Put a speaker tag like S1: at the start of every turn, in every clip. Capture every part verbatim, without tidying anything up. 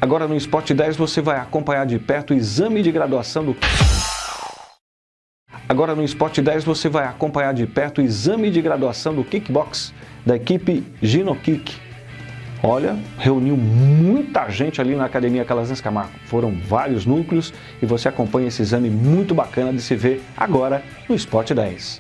S1: Agora no Sport dez você vai acompanhar de perto o exame de graduação do... Agora no Sport dez você vai acompanhar de perto o exame de graduação do Kickbox da equipe Ginokick. Olha, reuniu muita gente ali na Academia Calazans Camargo. Foram vários núcleos e você acompanha esse exame muito bacana de se ver agora no Sport dez.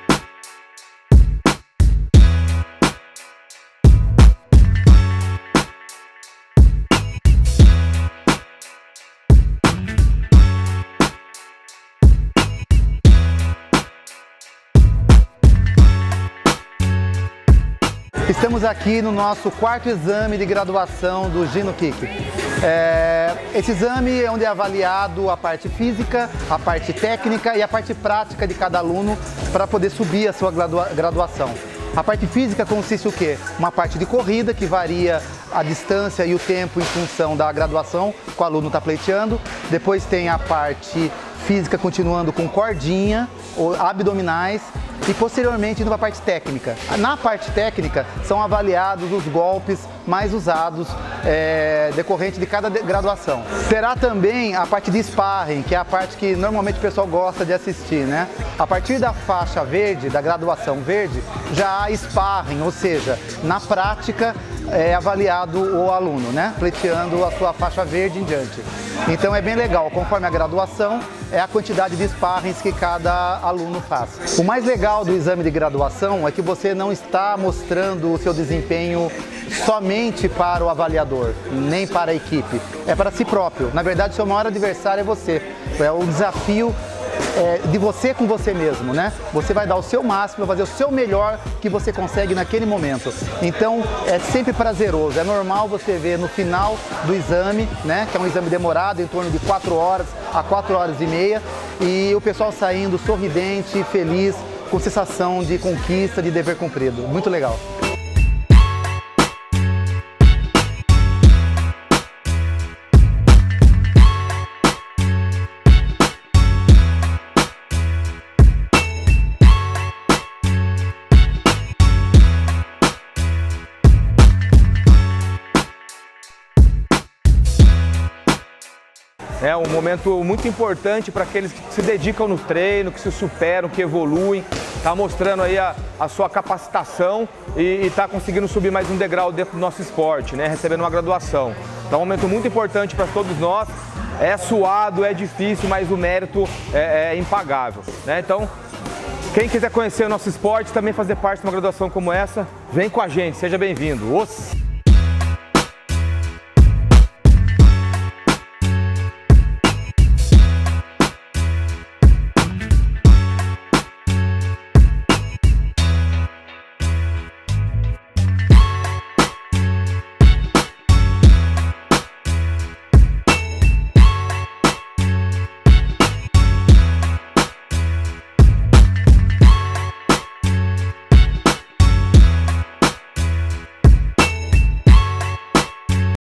S2: Estamos aqui no nosso quarto exame de graduação do Ginokick. É, esse exame é onde é avaliado a parte física, a parte técnica e a parte prática de cada aluno para poder subir a sua gradua graduação. A parte física consiste o quê? Uma parte de corrida que varia a distância e o tempo em função da graduação que o aluno está pleiteando. Depois tem a parte física continuando com cordinha, ou abdominais, e posteriormente indo para a parte técnica. Na parte técnica são avaliados os golpes mais usados é, decorrente de cada graduação. Terá também a parte de sparring, que é a parte que normalmente o pessoal gosta de assistir, né? A partir da faixa verde, da graduação verde, já há sparring, ou seja, na prática é avaliado o aluno, né? Pleiteando a sua faixa verde em diante. Então é bem legal, conforme a graduação, é a quantidade de sparrings que cada aluno faz. O mais legal do exame de graduação é que você não está mostrando o seu desempenho somente para o avaliador, nem para a equipe, é para si próprio. Na verdade, o seu maior adversário é você, é o desafio é, de você com você mesmo, né? Você vai dar o seu máximo, vai fazer o seu melhor que você consegue naquele momento. Então, é sempre prazeroso, é normal você ver no final do exame, né? Que é um exame demorado, em torno de quatro horas a quatro horas e meia, e o pessoal saindo sorridente, feliz, com sensação de conquista, de dever cumprido. Muito legal.
S3: É um momento muito importante para aqueles que se dedicam no treino, que se superam, que evoluem. Está mostrando aí a, a sua capacitação e está conseguindo subir mais um degrau dentro do nosso esporte, né? Recebendo uma graduação. Então é um momento muito importante para todos nós. É suado, é difícil, mas o mérito é, é impagável, né? Então, quem quiser conhecer o nosso esporte, também fazer parte de uma graduação como essa, vem com a gente, seja bem-vindo. Os...